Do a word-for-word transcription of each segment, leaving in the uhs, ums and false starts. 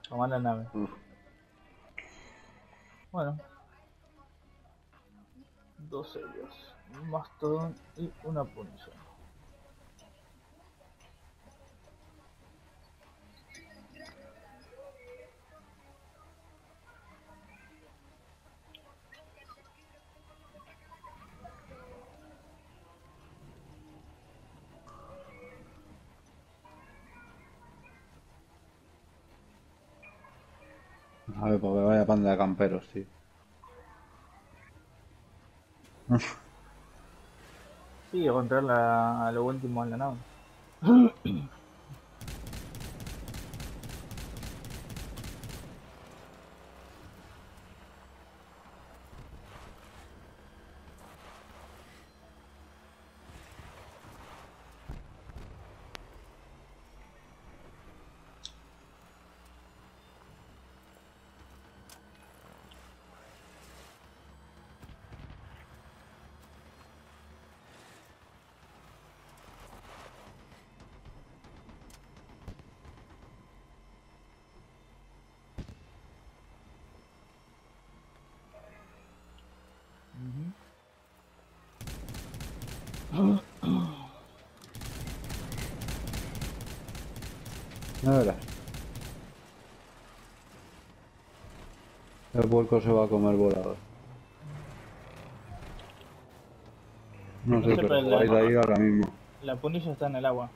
Tomar la nave. Uf. Bueno. Dos sellos. Un mastodón y una punza. A ver, porque vaya panda de camperos, tío. Sí, encontrar la, a lo último en la nave. Ya verás. El puerco se va a comer volador. No sé, No sé, pero pero la- vais de ahí ahora mismo. La punilla está en el agua.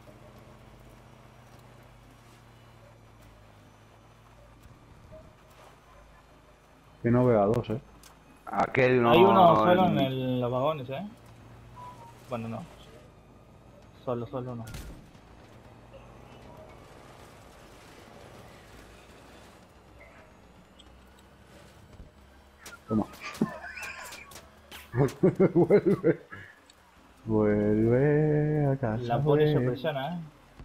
Que no vea dos, eh. Aquí hay uno. Hay uno solo en en- el- los vagones, ¿eh? Bueno, no. Solo, solo uno. Toma. Vuelve. Vuelve a casa. La punilla vuelve. presiona, ¿eh?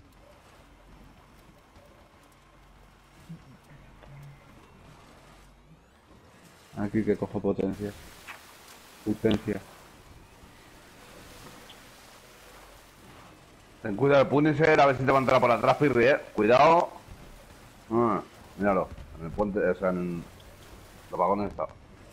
Aquí que cojo potencia. Potencia. Ten cuidado el Punisher, a ver si te va a entrar por atrás, Pirri, eh. Cuidado. Ah, míralo. En el puente, o sea, en los vagones está.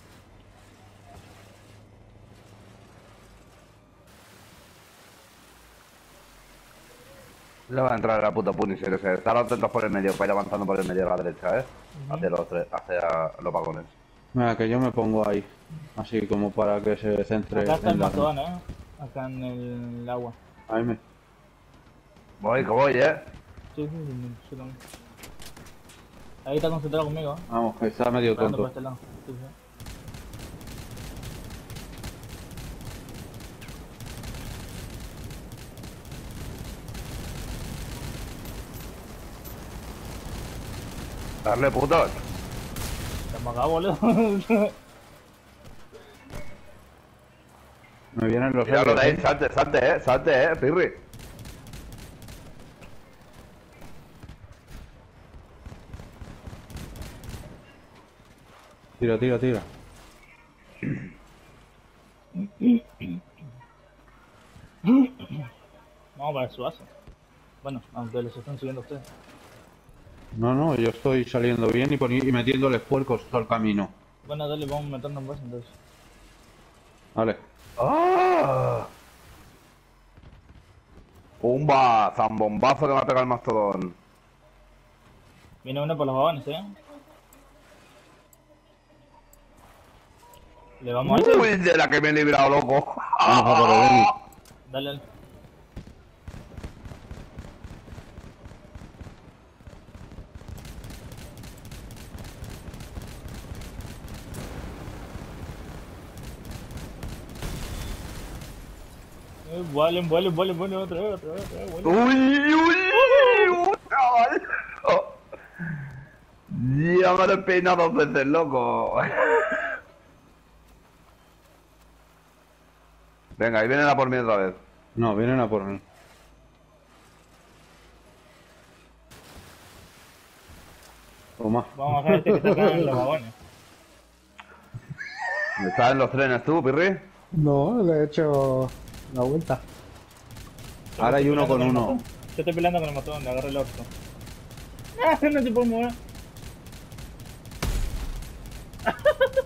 Le va a entrar la puta Punisher ese. Están atentos por el medio, para ir avanzando por el medio a la derecha, eh. Ujú. Hacia los tres, hacia los vagones. Mira, que yo me pongo ahí. Así como para que se centre Acá está el en la... mastodón, ¿eh? Acá en el agua. Ahí me... Voy, que voy, eh. Sí, sí, sí, yo también. Ahí está concentrado conmigo, ¿eh? Vamos, que está medio Esperando por tonto. este lado. Sí, sí. Darle putos. Estamos acá, boludo. Me vienen los Míralo de ahí, héroes, ¿eh? salte, salte, eh. Salte, eh, Pirri. Tira, tira, tira. Vamos para su base. Bueno, aunque los están siguiendo ustedes. No, no, yo estoy saliendo bien y, poni- y metiéndoles puercos todo el camino. Bueno, dale, vamos a meternos en base entonces. Vale. ¡Ah! ¡Pumba! Zambombazo que me ha pegado el mastodón. Viene uno por los vagones, ¿eh? Le vamos a ese. ¡Uy! De la que me he librado, loco. Vamos a por el Emi. Dale, dale. Eh, vuelen, vuelen, vuelen, vuelen, otra vez, otra vez, otra vez, vuelen. ¡Uy, uy! ¡Uh, chaval! Oh. Ya me lo he peinado dos veces, loco. Venga, ahí vienen a por mí otra vez. No, vienen a por mí. Toma. Vamos a hacer este que está acá en los vagones. ¿Estás en los trenes tú, Pirri? No, le he hecho la vuelta. Ahora hay Yo uno estoy con peleando uno. el matón. Yo estoy peleando con el matón, le agarro el orto. Ah, no te puedo mover.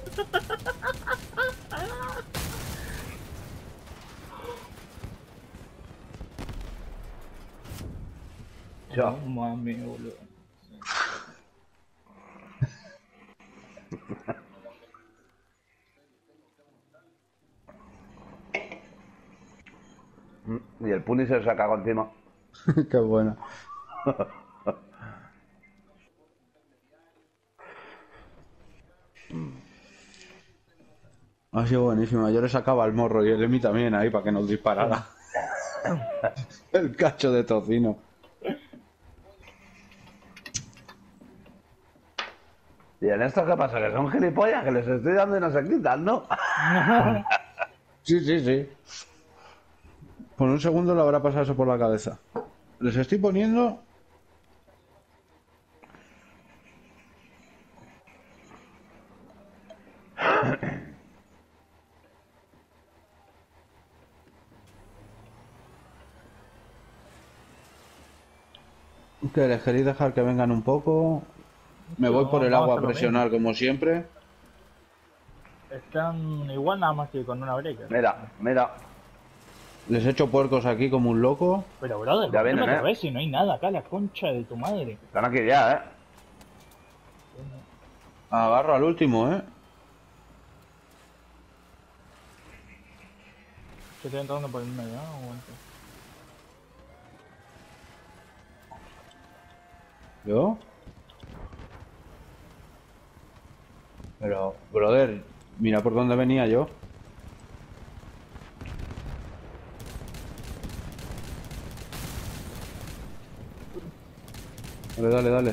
Ya. No mames, boludo. Y el Punisher se ha cagado encima. Qué bueno. Ha sido buenísima. Yo le sacaba el morro y el Emi también ahí para que nos disparara. El cacho de tocino. ¿Y en esto qué pasa? ¿Que son gilipollas? Que les estoy dando y no se quitan, ¿no? Sí, sí, sí. Por un segundo le habrá pasado eso por la cabeza. Les estoy poniendo... Que les queréis dejar que vengan un poco. Me voy por el Vamos a agua a hacer lo presionar como siempre. Están igual nada más que con una breaker. Mira, mira. Les echo puercos aquí como un loco. Pero brother, Ya ¿por qué vienen, no te ¿eh? ves si no hay nada acá? La concha de tu madre. Están aquí ya, ¿eh? Agarro al último, ¿eh? Que estoy entrando por el medio, ¿no? Aguanta. ¿Yo? Pero, brother, mira por dónde venía yo. Dale, dale, dale.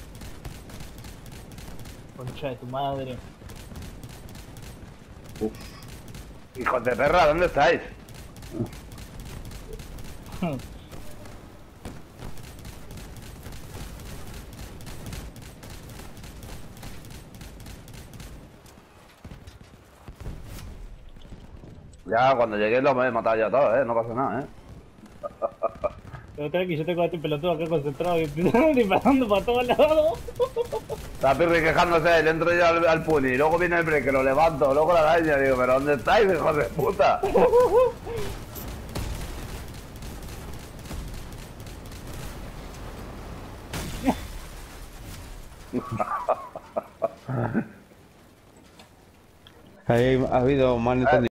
Concha de tu madre. Uf. Hijos de perra, ¿dónde estáis? Ya, cuando llegué los he matado ya todos, ¿eh? No pasa nada, ¿eh? Pero tranqui, yo tengo a este pelotudo acá concentrado y disparando para todos lados. Está Pirri quejándose, le entro yo al, al puni, luego viene el break, que lo levanto, luego la araña, digo, ¿pero dónde estáis, hijos de puta? Ahí ha habido mal Eh, entendimiento.